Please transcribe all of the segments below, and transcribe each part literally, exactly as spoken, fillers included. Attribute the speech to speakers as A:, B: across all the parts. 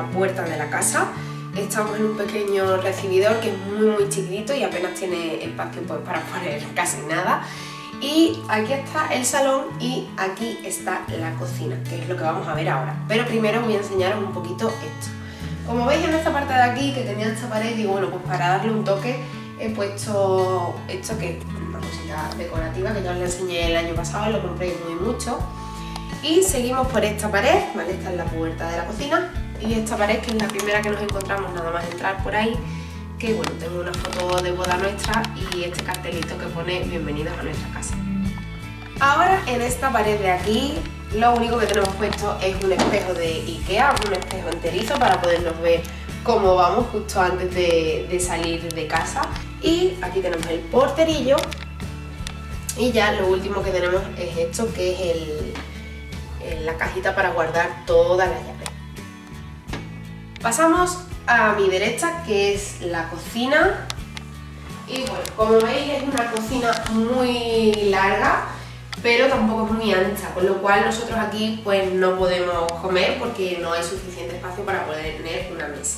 A: la puerta de la casa. Estamos en un pequeño recibidor que es muy muy chiquitito y apenas tiene espacio pues, para poner casi nada. Y aquí está el salón y aquí está la cocina, que es lo que vamos a ver ahora. Pero primero voy a enseñaros un poquito esto. Como veis en esta parte de aquí que tenía esta pared, y bueno, pues para darle un toque he puesto esto que es una cosita decorativa que ya os la enseñé el año pasado, lo compré muy mucho. Y seguimos por esta pared, ¿vale? Esta es la puerta de la cocina y esta pared que es la primera que nos encontramos nada más entrar por ahí, que bueno, tengo una foto de boda nuestra y este cartelito que pone bienvenidos a nuestra casa. Ahora en esta pared de aquí lo único que tenemos puesto es un espejo de Ikea, un espejo enterizo para podernos ver cómo vamos justo antes de, de salir de casa. Y aquí tenemos el porterillo y ya lo último que tenemos es esto, que es el, el, la cajita para guardar todas las llaves. Pasamos a mi derecha, que es la cocina. Y bueno, como veis es una cocina muy larga, pero tampoco es muy ancha, con lo cual nosotros aquí pues no podemos comer porque no hay suficiente espacio para poder tener una mesa.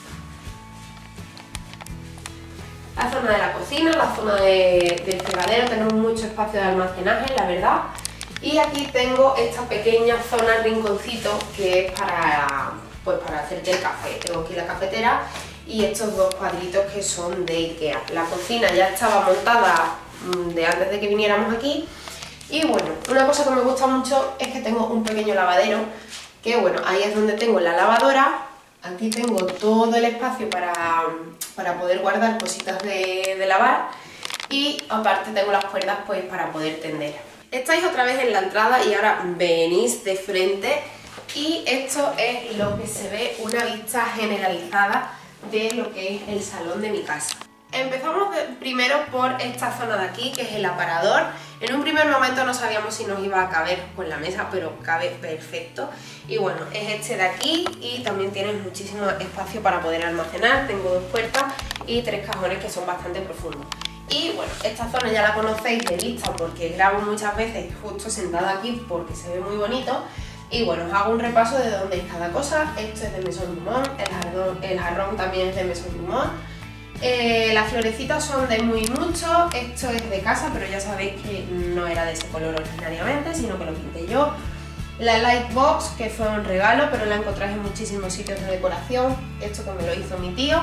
A: La zona de la cocina, la zona de, del fregadero, tenemos mucho espacio de almacenaje, la verdad. Y aquí tengo esta pequeña zona rinconcito que es para, pues, para hacerte el café. Tengo aquí la cafetera y estos dos cuadritos que son de Ikea. La cocina ya estaba montada de antes de que viniéramos aquí. Y bueno, una cosa que me gusta mucho es que tengo un pequeño lavadero, que bueno, ahí es donde tengo la lavadora. Aquí tengo todo el espacio para, para poder guardar cositas de, de lavar y aparte tengo las cuerdas pues para poder tender. Estáis otra vez en la entrada y ahora venís de frente y esto es lo que se ve, una vista generalizada de lo que es el salón de mi casa. Empezamos de, primero por esta zona de aquí, que es el aparador. En un primer momento no sabíamos si nos iba a caber con la mesa, pero cabe perfecto. Y bueno, es este de aquí y también tiene muchísimo espacio para poder almacenar. Tengo dos puertas y tres cajones que son bastante profundos. Y bueno, esta zona ya la conocéis de vista porque grabo muchas veces justo sentada aquí porque se ve muy bonito. Y bueno, os hago un repaso de dónde es cada cosa. Esto es de Maison Dumont, el jarrón, el jarrón también es de Maison Dumont. Eh, las florecitas son de muy mucho, esto es de casa, pero ya sabéis que no era de ese color originariamente, sino que lo pinté yo. La Lightbox, que fue un regalo, pero la encontráis en muchísimos sitios de decoración, esto que me lo hizo mi tío.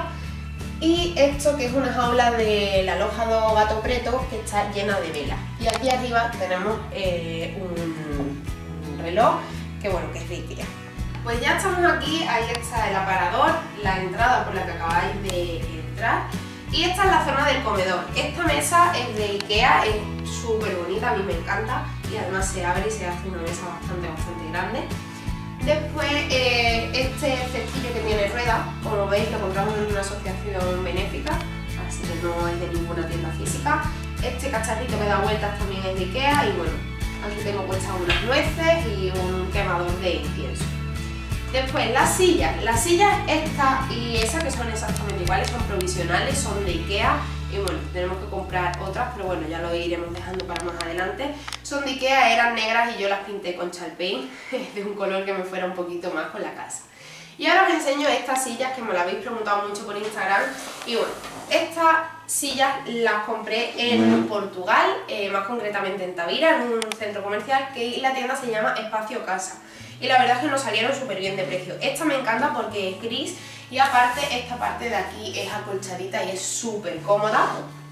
A: Y esto que es una jaula del alojado Gato Preto, que está llena de velas. Y aquí arriba tenemos eh, un, un reloj, que bueno, que es de Ikea. Pues ya estamos aquí, ahí está el aparador, la entrada por la que acabáis de entrar. Y esta es la zona del comedor. Esta mesa es de Ikea, es súper bonita, a mí me encanta. Y además se abre y se hace una mesa bastante, bastante grande. Después, eh, este cestillo que tiene ruedas, como veis lo compramos en una asociación benéfica, así que no es de ninguna tienda física. Este cacharrito que da vueltas también es de Ikea y bueno, aquí tengo puestas unas nueces y un quemador de incienso. Después las sillas, las sillas esta y esa que son exactamente iguales, son provisionales, son de Ikea y bueno, tenemos que comprar otras, pero bueno, ya lo iremos dejando para más adelante. Son de Ikea, eran negras y yo las pinté con Chalpaint, de un color que me fuera un poquito más con la casa. Y ahora os enseño estas sillas que me lo habéis preguntado mucho por Instagram y bueno, estas sillas las compré en Portugal, eh, más concretamente en Tavira, en un centro comercial que la tienda se llama Espacio Casa. Y la verdad es que nos salieron súper bien de precio. Esta me encanta porque es gris y aparte esta parte de aquí es acolchadita y es súper cómoda.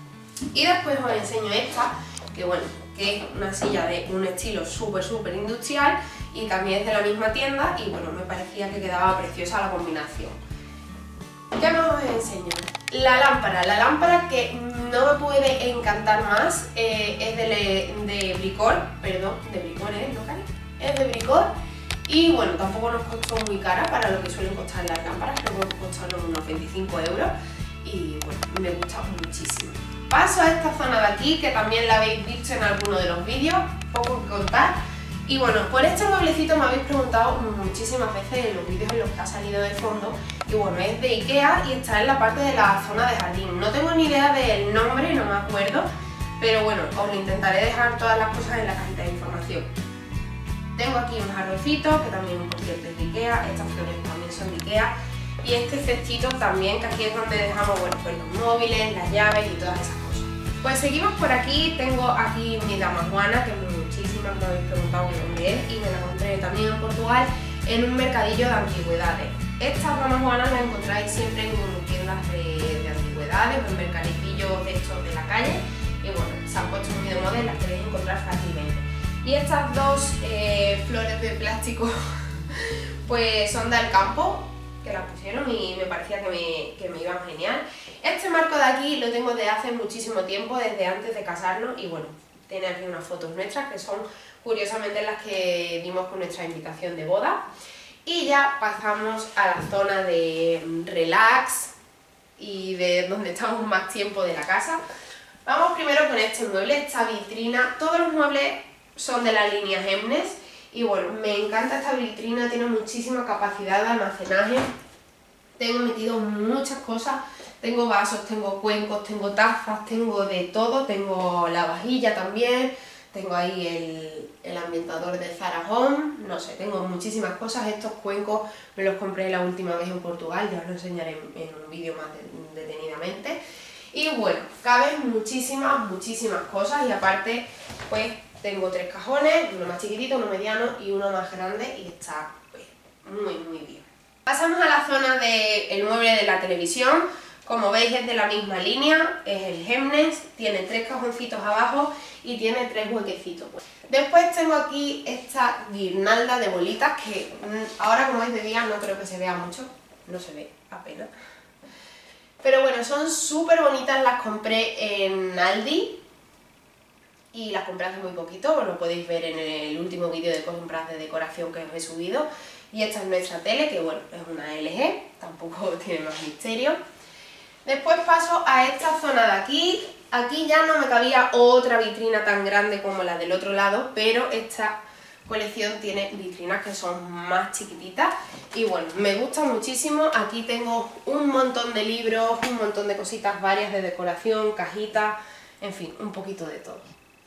A: Y después os enseño esta, que bueno, que es una silla de un estilo súper súper industrial y también es de la misma tienda y bueno, me parecía que quedaba preciosa la combinación. ¿Qué más os enseño? La lámpara, la lámpara que no me puede encantar más, eh, es de, de Bricor, perdón, de Bricor, ¿eh? ¿No, Cari? Es de Bricor. Y bueno, tampoco nos costó muy cara para lo que suelen costar las lámparas, creo que costaron unos veinticinco euros y bueno, me gusta muchísimo. Paso a esta zona de aquí, que también la habéis visto en alguno de los vídeos, poco que contar. Y bueno, por este mueblecito me habéis preguntado muchísimas veces en los vídeos en los que ha salido de fondo. Y bueno, es de Ikea y está en la parte de la zona de jardín. No tengo ni idea del nombre, no me acuerdo, pero bueno, os lo intentaré dejar todas las cosas en la cajita de información. Tengo aquí un jarroncito, que también por cierto es de Ikea, estas flores también son de Ikea, y este cestito también, que aquí es donde dejamos, bueno, pues los móviles, las llaves y todas esas cosas. Pues seguimos por aquí. Tengo aquí mi damajuana, que muchísimas me habéis preguntado dónde es, y me la compré también en Portugal en un mercadillo de antigüedades. Estas damajuanas las encontráis siempre en tiendas de, de antigüedades o en mercadillos de estos de la calle, y bueno, se han puesto muy de moda y las podéis encontrar fácilmente. Y estas dos eh, flores de plástico pues son del campo, que las pusieron y me parecía que me, que me iban genial. Este marco de aquí lo tengo desde hace muchísimo tiempo, desde antes de casarnos, y bueno, tiene aquí unas fotos nuestras que son curiosamente las que dimos con nuestra invitación de boda. Y ya pasamos a la zona de relax y de donde estamos más tiempo de la casa. Vamos primero con este mueble, esta vitrina. Todos los muebles son de la línea Hemnes y bueno, me encanta esta vitrina, tiene muchísima capacidad de almacenaje. Tengo metido muchas cosas, tengo vasos, tengo cuencos, tengo tazas, tengo de todo, tengo la vajilla también, tengo ahí el, el ambientador de Zara Home, no sé, tengo muchísimas cosas. Estos cuencos me los compré la última vez en Portugal, ya os lo enseñaré en, en un vídeo más de, detenidamente. Y bueno, caben muchísimas, muchísimas cosas, y aparte pues tengo tres cajones, uno más chiquitito, uno mediano y uno más grande, y está pues, muy muy bien. Pasamos a la zona del mueble de la televisión. Como veis es de la misma línea, es el Hemnes, tiene tres cajoncitos abajo y tiene tres huequecitos. Después tengo aquí esta guirnalda de bolitas que ahora, como es de día, no creo que se vea mucho, no se ve apenas. Pero bueno, son súper bonitas, las compré en Aldi y las compré hace muy poquito, lo podéis ver en el último vídeo de compras de decoración que os he subido. Y esta es nuestra tele, que bueno, es una L G, tampoco tiene más misterio. Después paso a esta zona de aquí. Aquí ya no me cabía otra vitrina tan grande como la del otro lado, pero esta colección tiene vitrinas que son más chiquititas y bueno, me gusta muchísimo. Aquí tengo un montón de libros, un montón de cositas varias de decoración, cajitas, en fin, un poquito de todo.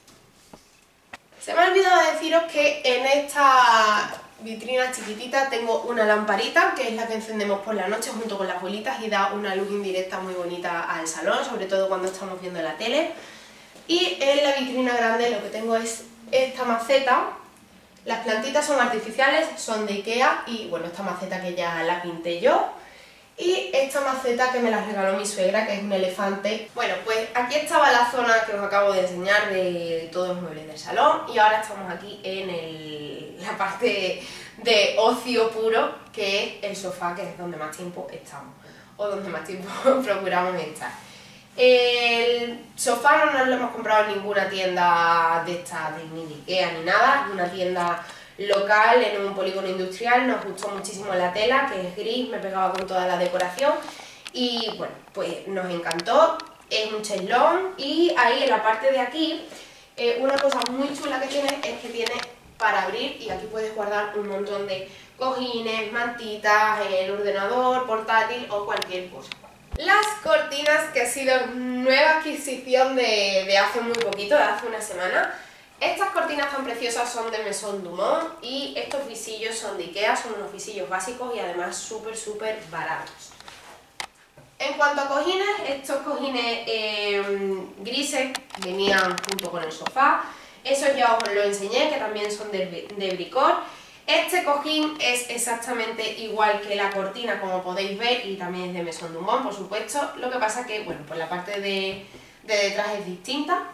A: Se me ha olvidado deciros que en esta vitrina chiquitita tengo una lamparita, que es la que encendemos por la noche junto con las bolitas y da una luz indirecta muy bonita al salón, sobre todo cuando estamos viendo la tele. Y en la vitrina grande lo que tengo es esta maceta. Las plantitas son artificiales, son de Ikea, y bueno, esta maceta que ya la pinté yo. Y esta maceta que me la regaló mi suegra, que es un elefante. Bueno, pues aquí estaba la zona que os acabo de enseñar de todos los muebles del salón, y ahora estamos aquí en el, la parte de ocio puro, que es el sofá, que es donde más tiempo estamos, o donde más tiempo procuramos estar. El sofá no nos lo hemos comprado en ninguna tienda de esta, ni de Ikea ni nada, una tienda local en un polígono industrial. Nos gustó muchísimo la tela, que es gris, me pegaba con toda la decoración y bueno, pues nos encantó. Es un cheslón y ahí en la parte de aquí eh, una cosa muy chula que tiene es que tiene para abrir, y aquí puedes guardar un montón de cojines, mantitas, el ordenador, portátil o cualquier cosa. Las cortinas, que ha sido nueva adquisición de, de hace muy poquito, de hace una semana. Estas cortinas tan preciosas son de Maison Dumont y estos visillos son de Ikea, son unos visillos básicos y además súper súper baratos. En cuanto a cojines, estos cojines eh, grises venían junto con el sofá, esos ya os lo enseñé, que también son de, de Bricor. Este cojín es exactamente igual que la cortina, como podéis ver, y también es de Maison Dumont, por supuesto. Lo que pasa que, bueno, pues la parte de, de detrás es distinta.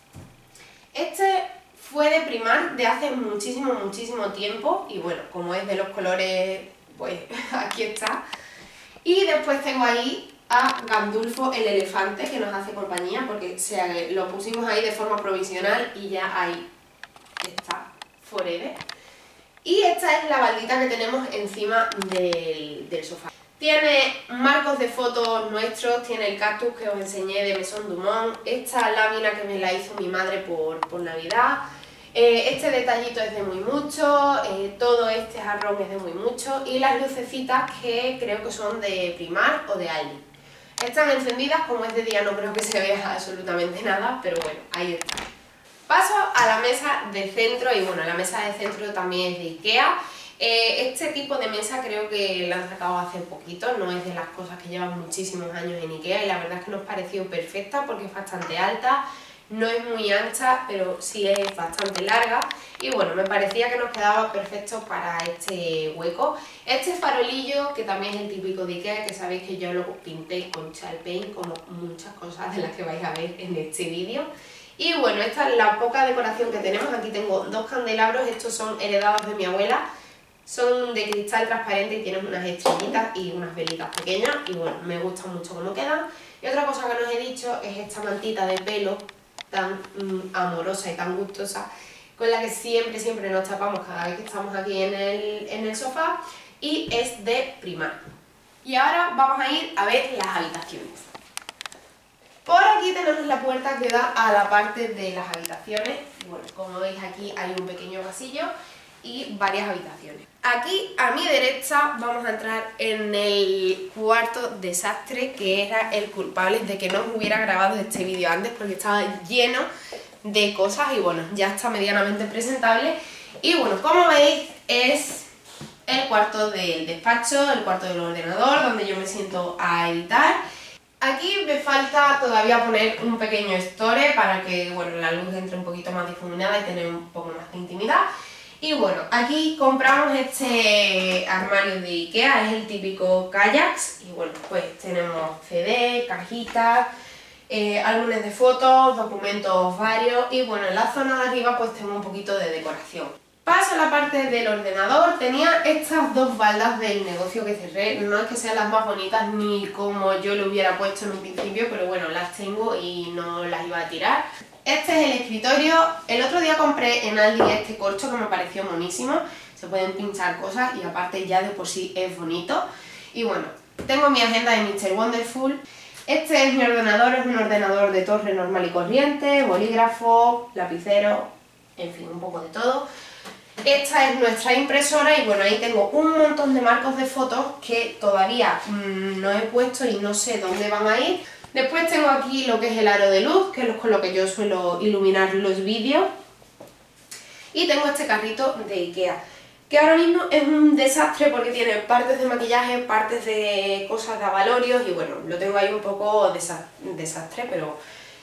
A: Este fue de Primark de hace muchísimo, muchísimo tiempo, y bueno, como es de los colores, pues aquí está. Y después tengo ahí a Gandulfo el elefante, que nos hace compañía, porque se, lo pusimos ahí de forma provisional y ya ahí está, forever. Y esta es la baldita que tenemos encima del, del sofá. Tiene marcos de fotos nuestros, tiene el cactus que os enseñé de Maison Dumont, esta lámina que me la hizo mi madre por, por Navidad, eh, este detallito es de Muy Mucho, eh, todo este jarrón es de Muy Mucho, y las lucecitas que creo que son de Primark o de Aldi. Están encendidas, como es de día no creo que se vea absolutamente nada, pero bueno, ahí está. Paso a la mesa de centro y bueno, la mesa de centro también es de Ikea. Eh, este tipo de mesa creo que la han sacado hace poquito, no es de las cosas que llevan muchísimos años en Ikea y la verdad es que nos pareció perfecta porque es bastante alta, no es muy ancha pero sí es bastante larga y bueno, me parecía que nos quedaba perfecto para este hueco. Este farolillo, que también es el típico de Ikea, que sabéis que yo lo pinté con Chalk Paint como muchas cosas de las que vais a ver en este vídeo. Y bueno, esta es la poca decoración que tenemos. Aquí tengo dos candelabros, estos son heredados de mi abuela, son de cristal transparente y tienen unas estrellitas y unas velitas pequeñas y bueno, me gusta mucho cómo quedan. Y otra cosa que no os he dicho es esta mantita de pelo tan mm, amorosa y tan gustosa con la que siempre, siempre nos tapamos cada vez que estamos aquí en el, en el sofá y es de Primark. Y ahora vamos a ir a ver las habitaciones. Por aquí tenemos la puerta que da a la parte de las habitaciones. Bueno, como veis aquí hay un pequeño pasillo y varias habitaciones. Aquí a mi derecha vamos a entrar en el cuarto desastre, que era el culpable de que no os hubiera grabado este vídeo antes porque estaba lleno de cosas y bueno, ya está medianamente presentable. Y bueno, como veis es el cuarto del despacho, el cuarto del ordenador, donde yo me siento a editar. Aquí me falta todavía poner un pequeño store para que bueno, la luz entre un poquito más difuminada y tener un poco más de intimidad. Y bueno, aquí compramos este armario de Ikea, es el típico Kallax. Y bueno, pues tenemos C D, cajitas, eh, álbumes de fotos, documentos varios. Y bueno, en la zona de arriba pues tengo un poquito de decoración. Paso a la parte del ordenador. Tenía estas dos baldas del negocio que cerré. No es que sean las más bonitas ni como yo lo hubiera puesto en un principio, pero bueno, las tengo y no las iba a tirar. Este es el escritorio. El otro día compré en Aldi este corcho que me pareció monísimo. Se pueden pinchar cosas y aparte ya de por sí es bonito. Y bueno, tengo mi agenda de míster Wonderful. Este es mi ordenador, es un ordenador de torre normal y corriente, bolígrafo, lapicero, en fin, un poco de todo. Esta es nuestra impresora y bueno, ahí tengo un montón de marcos de fotos que todavía mmm, no he puesto y no sé dónde van a ir. Después tengo aquí lo que es el aro de luz, que es con lo que yo suelo iluminar los vídeos. Y tengo este carrito de Ikea, que ahora mismo es un desastre porque tiene partes de maquillaje, partes de cosas de abalorios y bueno, lo tengo ahí un poco desa desastre, pero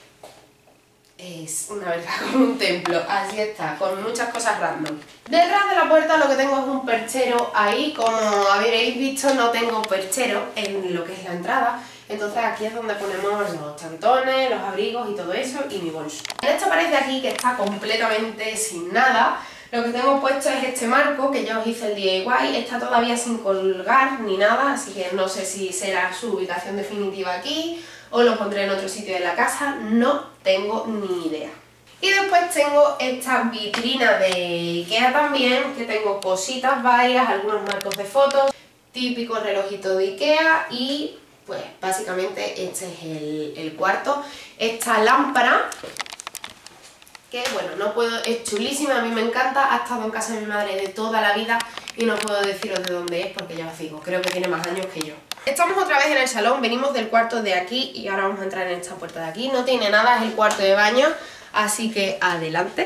A: es una verdad como un templo. Así está, con muchas cosas random. Detrás de la puerta lo que tengo es un perchero ahí. Como habréis visto, no tengo perchero en lo que es la entrada. Entonces aquí es donde ponemos los chaquetones, los abrigos y todo eso, y mi bolso. En esta pared de aquí, que está completamente sin nada, lo que tengo puesto es este marco que yo os hice el D I Y. Está todavía sin colgar ni nada, así que no sé si será su ubicación definitiva aquí o lo pondré en otro sitio de la casa, no tengo ni idea. Y después tengo esta vitrina de Ikea también, que tengo cositas varias, algunos marcos de fotos, típico relojito de Ikea y pues básicamente este es el, el cuarto. Esta lámpara, que bueno, no puedo, es chulísima, a mí me encanta, ha estado en casa de mi madre de toda la vida y no puedo deciros de dónde es porque ya os digo, creo que tiene más años que yo. Estamos otra vez en el salón, venimos del cuarto de aquí y ahora vamos a entrar en esta puerta de aquí. No tiene nada, es el cuarto de baño, así que adelante.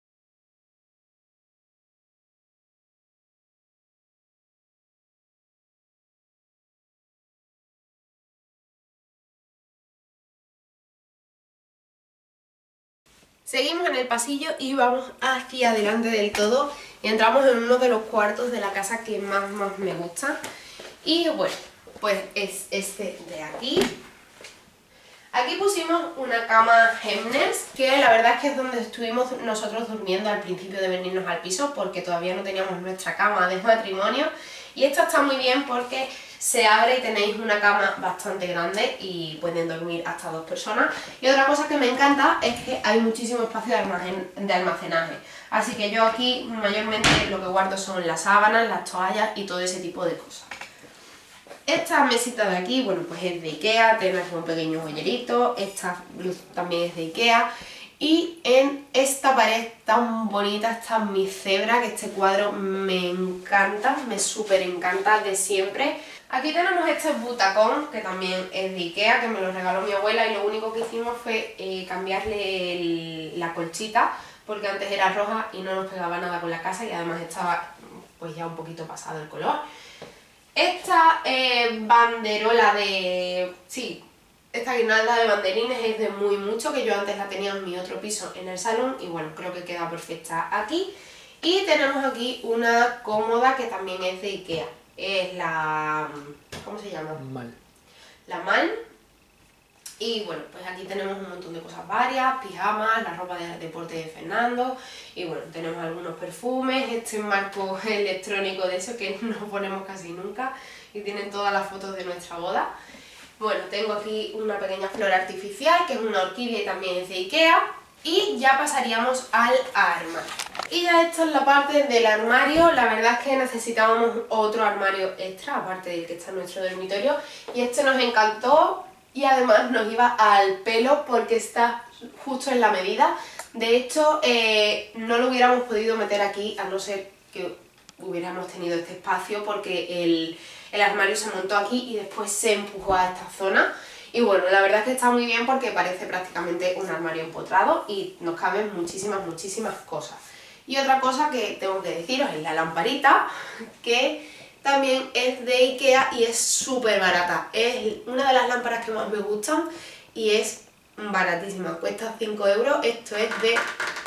A: Seguimos en el pasillo y vamos hacia adelante del todo y entramos en uno de los cuartos de la casa que más, más me gusta. Y bueno, pues es este de aquí. Aquí pusimos una cama Hemnes, que la verdad es que es donde estuvimos nosotros durmiendo al principio de venirnos al piso, porque todavía no teníamos nuestra cama de matrimonio. Y esta está muy bien porque se abre y tenéis una cama bastante grande y pueden dormir hasta dos personas. Y otra cosa que me encanta es que hay muchísimo espacio de, almacen de almacenaje. Así que yo aquí mayormente lo que guardo son las sábanas, las toallas y todo ese tipo de cosas. Esta mesita de aquí, bueno, pues es de Ikea, tiene un pequeño joyerito. Esta luz también es de Ikea. Y en esta pared tan bonita está mi cebra, que este cuadro me encanta, me súper encanta de siempre. Aquí tenemos este butacón, que también es de Ikea, que me lo regaló mi abuela, y lo único que hicimos fue eh, cambiarle el, la colchita, porque antes era roja y no nos pegaba nada con la casa y además estaba pues ya un poquito pasado el color. Esta eh, banderola de... sí, esta guirnalda de banderines es de Muy Mucho, que yo antes la tenía en mi otro piso en el salón y bueno, creo que queda perfecta aquí. Y tenemos aquí una cómoda que también es de Ikea. Es la... ¿cómo se llama?
B: Mal.
A: La Mal. Y bueno, pues aquí tenemos un montón de cosas varias, pijamas, la ropa de deporte de Fernando, y bueno, tenemos algunos perfumes, este marco electrónico de eso que no ponemos casi nunca, y tienen todas las fotos de nuestra boda. Bueno, tengo aquí una pequeña flor artificial, que es una orquídea y también es de Ikea, y ya pasaríamos al armario. Y ya esta es la parte del armario. La verdad es que necesitábamos otro armario extra, aparte del que está en nuestro dormitorio, y este nos encantó. Y además nos iba al pelo porque está justo en la medida. De hecho, eh, no lo hubiéramos podido meter aquí a no ser que hubiéramos tenido este espacio, porque el, el armario se montó aquí y después se empujó a esta zona. Y bueno, la verdad es que está muy bien porque parece prácticamente un armario empotrado y nos caben muchísimas, muchísimas cosas. Y otra cosa que tengo que deciros es la lamparita, que también es de Ikea y es súper barata. Es una de las lámparas que más me gustan y es baratísima, cuesta cinco euros. Esto es de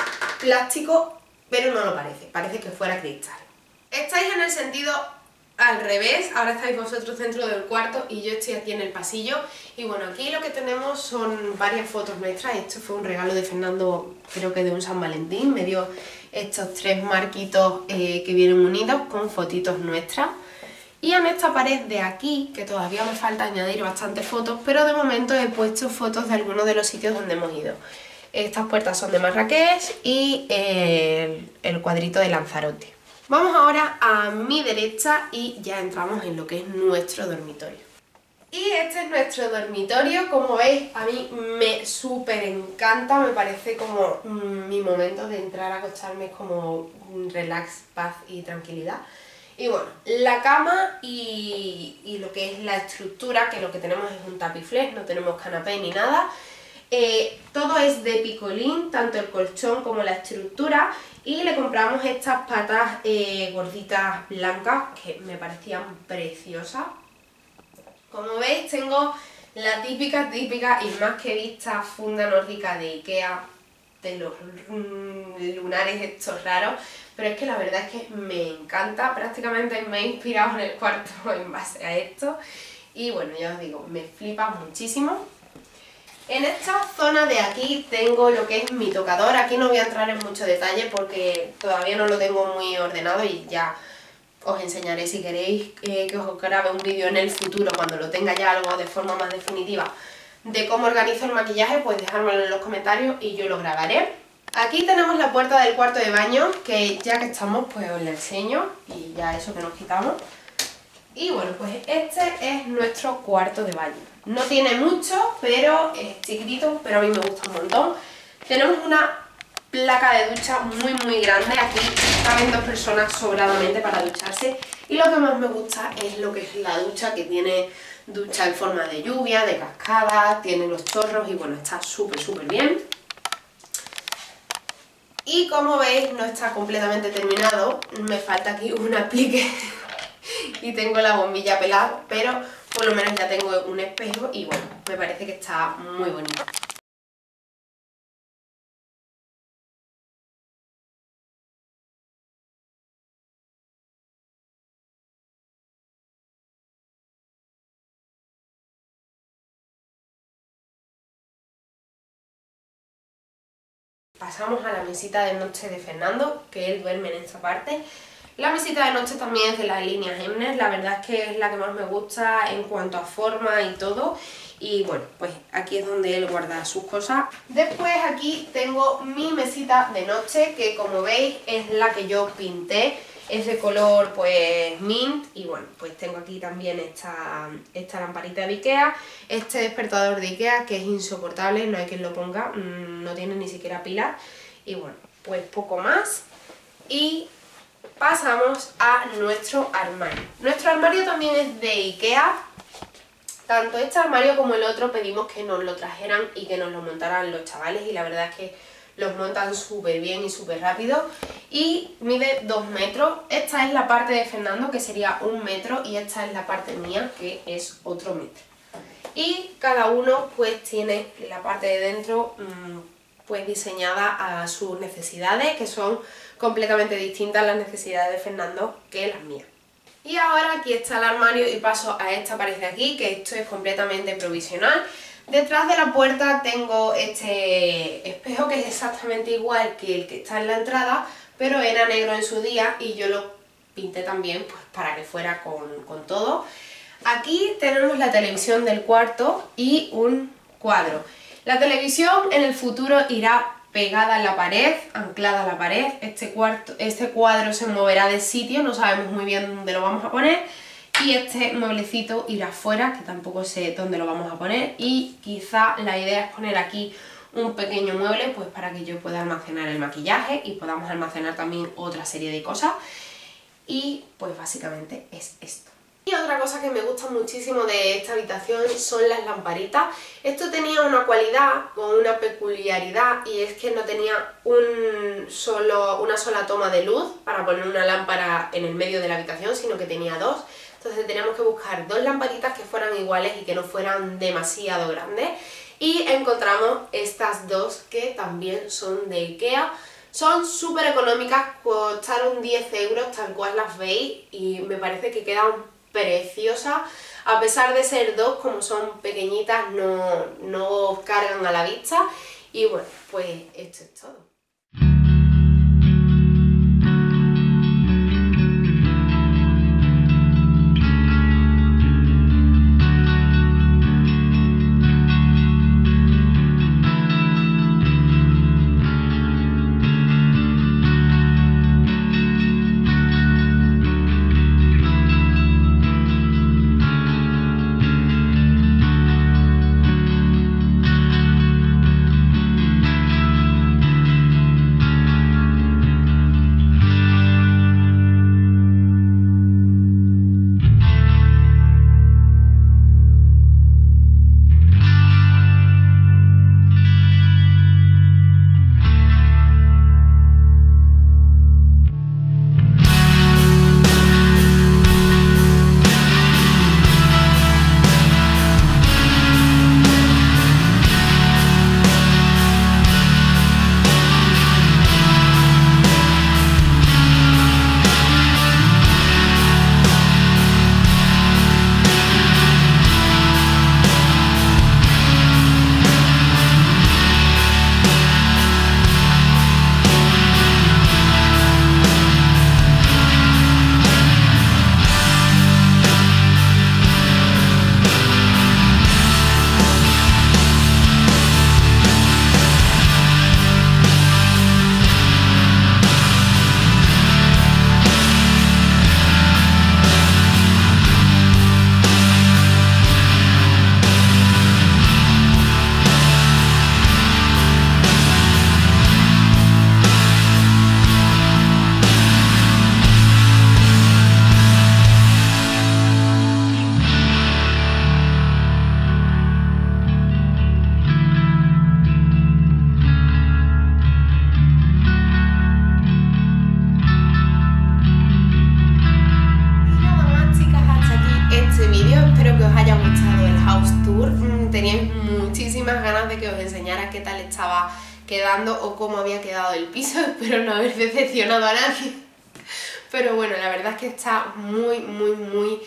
A: plástico, pero no lo parece, parece que fuera cristal. Estáis en el sentido al revés, ahora estáis vosotros dentro del cuarto y yo estoy aquí en el pasillo. Y bueno, aquí lo que tenemos son varias fotos nuestras. Esto fue un regalo de Fernando, creo que de un San Valentín. Me dio estos tres marquitos eh, que vienen unidos con fotitos nuestras. Y en esta pared de aquí, que todavía me falta añadir bastantes fotos, pero de momento he puesto fotos de algunos de los sitios donde hemos ido. Estas puertas son de Marrakech y eh, el cuadrito de Lanzarote. Vamos ahora a mi derecha y ya entramos en lo que es nuestro dormitorio. Y este es nuestro dormitorio. Como veis, a mí me súper encanta, me parece como mm, mi momento de entrar a acostarme, como un relax, paz y tranquilidad. Y bueno, la cama y, y lo que es la estructura, que lo que tenemos es un tapiflex, no tenemos canapé ni nada. Eh, todo es de picolín, tanto el colchón como la estructura, y le compramos estas patas eh, gorditas blancas que me parecían preciosas. Como veis, tengo la típica, típica y más que vista funda nórdica de Ikea, de los lunares estos raros, pero es que la verdad es que me encanta. Prácticamente me he inspirado en el cuarto en base a esto y bueno, ya os digo, me flipa muchísimo. En esta zona de aquí tengo lo que es mi tocador. Aquí no voy a entrar en mucho detalle porque todavía no lo tengo muy ordenado y ya os enseñaré si queréis eh, que os grabe un vídeo en el futuro cuando lo tenga ya algo de forma más definitiva de cómo organizo el maquillaje, pues dejármelo en los comentarios y yo lo grabaré. Aquí tenemos la puerta del cuarto de baño, que ya que estamos pues os la enseño y ya eso que nos quitamos. Y bueno, pues este es nuestro cuarto de baño. No tiene mucho, pero es chiquitito, pero a mí me gusta un montón. Tenemos una placa de ducha muy muy grande, aquí caben dos personas sobradamente para ducharse. Y lo que más me gusta es lo que es la ducha, que tiene ducha en forma de lluvia, de cascada, tiene los chorros y bueno, está súper súper bien. Y como veis no está completamente terminado, me falta aquí un aplique y tengo la bombilla pelada, pero por lo menos ya tengo un espejo y bueno, me parece que está muy bonito. Pasamos a la mesita de noche de Fernando, que él duerme en esta parte. La mesita de noche también es de la línea Hemner, la verdad es que es la que más me gusta en cuanto a forma y todo. Y bueno, pues aquí es donde él guarda sus cosas. Después aquí tengo mi mesita de noche, que como veis es la que yo pinté. Es de color pues mint y bueno, pues tengo aquí también esta, esta lamparita de Ikea, este despertador de Ikea que es insoportable, no hay quien lo ponga, no tiene ni siquiera pilas y bueno, pues poco más. Y pasamos a nuestro armario. Nuestro armario también es de Ikea. Tanto este armario como el otro pedimos que nos lo trajeran y que nos lo montaran los chavales, y la verdad es que los montan súper bien y súper rápido. Y mide dos metros. Esta es la parte de Fernando, que sería un metro, y esta es la parte mía, que es otro metro. Y cada uno pues tiene la parte de dentro mmm, pues diseñada a sus necesidades, que son completamente distintas las necesidades de Fernando que las mías. Y ahora aquí está el armario y paso a esta pared de aquí, que esto es completamente provisional. Detrás de la puerta tengo este espejo que es exactamente igual que el que está en la entrada, pero era negro en su día y yo lo pinté también pues para que fuera con, con todo. Aquí tenemos la televisión del cuarto y un cuadro. La televisión en el futuro irá pegada en la pared, anclada a la pared. Este, cuarto, este cuadro se moverá de sitio, no sabemos muy bien dónde lo vamos a poner. Y este mueblecito irá fuera, que tampoco sé dónde lo vamos a poner. Y quizá la idea es poner aquí un pequeño mueble pues para que yo pueda almacenar el maquillaje y podamos almacenar también otra serie de cosas. Y pues básicamente es esto. Y otra cosa que me gusta muchísimo de esta habitación son las lamparitas. Esto tenía una cualidad o una peculiaridad, y es que no tenía un solo, una sola toma de luz para poner una lámpara en el medio de la habitación, sino que tenía dos. Entonces teníamos que buscar dos lamparitas que fueran iguales y que no fueran demasiado grandes. Y encontramos estas dos que también son de Ikea. Son súper económicas, costaron diez euros tal cual las veis, y me parece que quedan preciosa. A pesar de ser dos, como son pequeñitas, no, no cargan a la vista. Y bueno, pues esto es todo. Ganas de que os enseñara qué tal estaba quedando o cómo había quedado el piso. Espero no haber decepcionado a nadie, pero bueno, la verdad es que está muy muy muy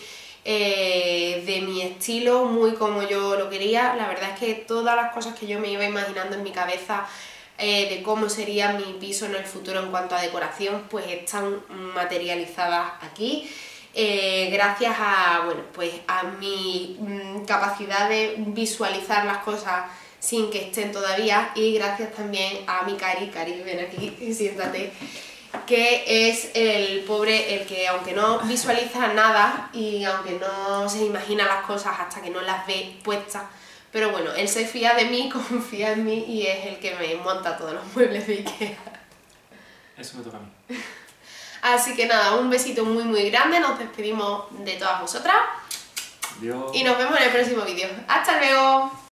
A: eh, de mi estilo, muy como yo lo quería. La verdad es que todas las cosas que yo me iba imaginando en mi cabeza eh, de cómo sería mi piso en el futuro en cuanto a decoración, pues están materializadas aquí. Eh, gracias a, bueno, pues a mi mm, capacidad de visualizar las cosas sin que estén todavía, y gracias también a mi Cari, Cari, ven aquí y siéntate, que es el pobre, el que aunque no visualiza nada y aunque no se imagina las cosas hasta que no las ve puestas, pero bueno, él se fía de mí, confía en mí y es el que me monta todos los muebles de Ikea.
B: Eso me toca a mí.
A: Así que nada, un besito muy muy grande, nos despedimos de todas vosotras.
B: Adiós.
A: Y nos vemos en el próximo vídeo. ¡Hasta luego!